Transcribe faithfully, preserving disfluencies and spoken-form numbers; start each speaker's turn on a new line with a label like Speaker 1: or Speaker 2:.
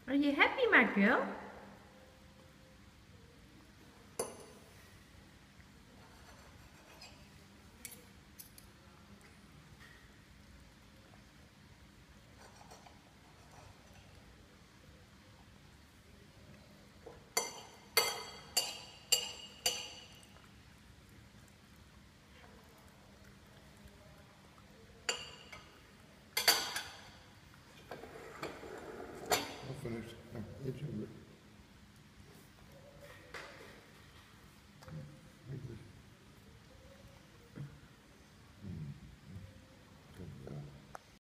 Speaker 1: Are you happy, my girl?
Speaker 2: I'll finish. Edge of it.